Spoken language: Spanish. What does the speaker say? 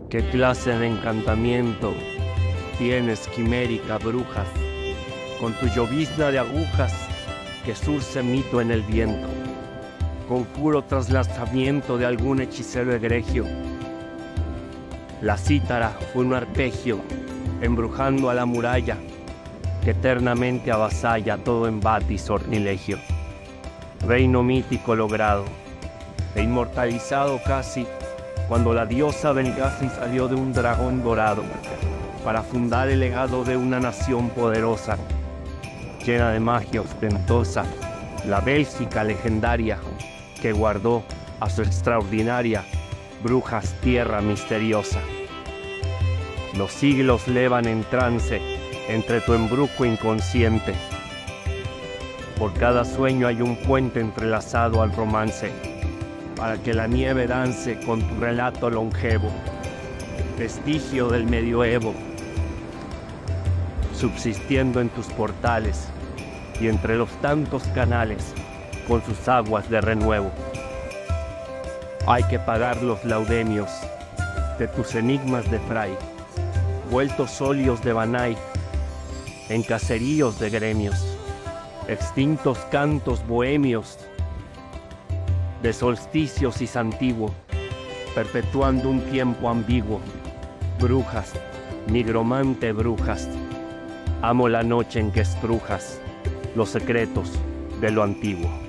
¿Qué clase de encantamiento tienes, quimérica, brujas, con tu llovizna de agujas que surce mito en el viento, conjuro traslanzamiento de algún hechicero egregio? La cítara fue un arpegio embrujando a la muralla que eternamente avasalla todo embate y sortilegio. Reino mítico logrado e inmortalizado casi cuando la diosa Belgasi salió de un dragón dorado para fundar el legado de una nación poderosa, llena de magia ostentosa, la Bélgica legendaria que guardó a su extraordinaria brujas tierra misteriosa. Los siglos levan en trance entre tu embrujo inconsciente. Por cada sueño hay un puente entrelazado al romance, para que la nieve dance con tu relato longevo, vestigio del medioevo, subsistiendo en tus portales y entre los tantos canales con sus aguas de renuevo. Hay que pagar los laudemios de tus enigmas de fray, vueltos óleos de Banay, en caseríos de gremios, extintos cantos bohemios, de solsticios y santiguo, perpetuando un tiempo ambiguo. Brujas, nigromante brujas, amo la noche en que estrujas los secretos de lo antiguo.